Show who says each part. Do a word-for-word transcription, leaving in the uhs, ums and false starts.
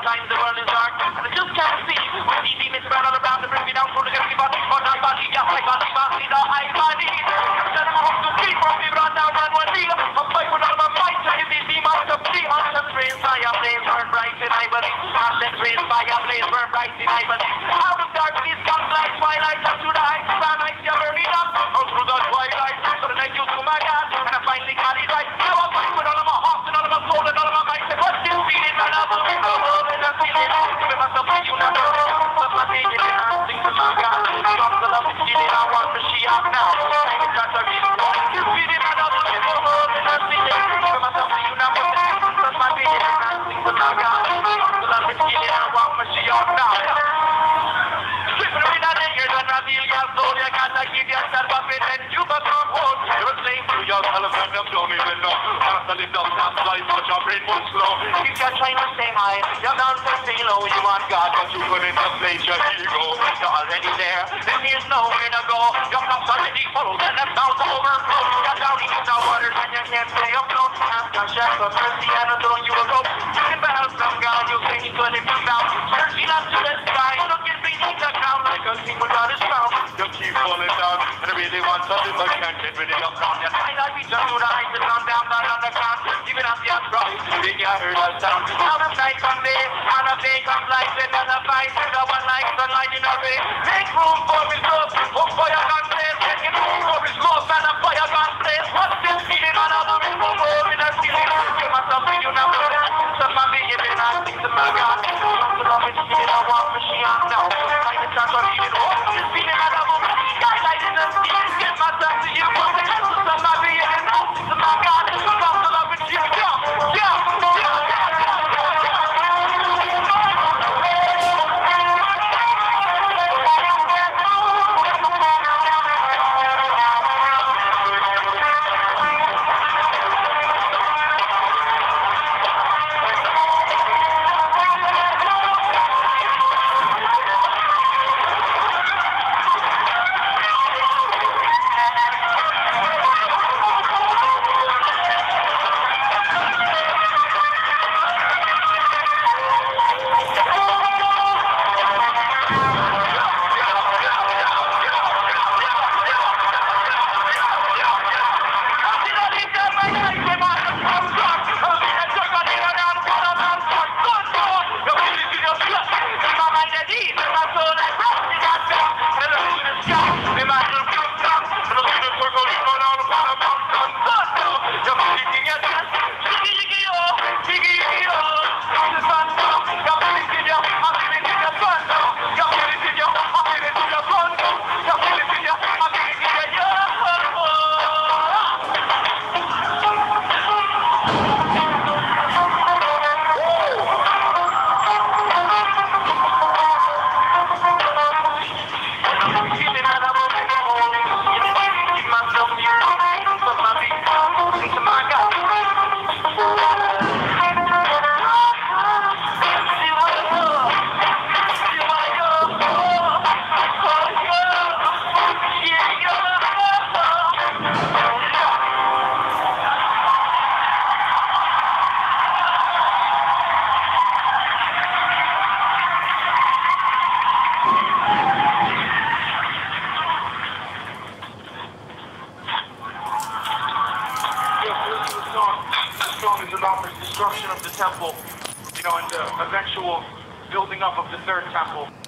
Speaker 1: Sometimes the world is dark, and I just can't see. When the demons burn all around to bring me down through the empty body, or my body, yes, my body, body, the high body. Then I'm home to sleep, or we run down on one knee. I'm fight with all my might to get these demons to flee. Constant rays, fire, flames burn bright in I believe. Constant rays, fire, flames burn bright in I believe. Out of darkness comes light, twilight, up to the heights. Sunlight, you're burning up, out through the twilight. So the night you to my God, and I finally got it right. Now I'm fighting with all of my heart, and all of my soul, and all of my might. What's this feeling, man? I'm moving the world, and I'm feeling it. Giving myself to you now. But my thinking, and I'm singing to my God. Songs of love, feeling I want to she out now. Hanging trying to reach the world. This feeling, man, I'm moving the world, and I'm feeling it. Giving myself to you now. But my thinking, and I'm singing to my God. Songs of love, feeling I want to she out now. Slippery that anger, then I feel your soul. You gotta keep yourself up in and you must not hold. You're a slave to yourself, and you don't even know. After the dust, that's life, but your brain moves slow. If you're trying to stay high, you're down to stay low. You want God, but you couldn't inflate your ego. You're already there, then there's nowhere to go. Your cup's already full, and the sound's overflow. You're down into the waters, and you can't stay afloat. Ask your chef for mercy, and I'll throw you a rope. You can bear from God, you'll say he's gonna be found. Searching up to the sky, looking beneath the ground like a king without his crown. You keep falling down, and I really want to live, but can't get rid of your crown. You find out reach up to the heights and come down, down on the ground. Even up your crown, then you heard a sound. Out of night come day, out of day comes light, and then the fight, and the one like sunlight in a ray. Make room for his love, hope for your gun place. Make room for his love, and a fire gun place. What's this feeling on the rainbow road in a feeling? You must have been, you know, so my baby, been asking to my God. Don't love it, feeling I want me, she on now. Find the chance of feeling, oh, this feeling on the moment. Skylight in the sea, get myself to you, but the rest of my baby, and asking to my God. Don't love it, you, yeah, yeah, yeah. About the destruction of the temple, you know, and the eventual building up of the third temple.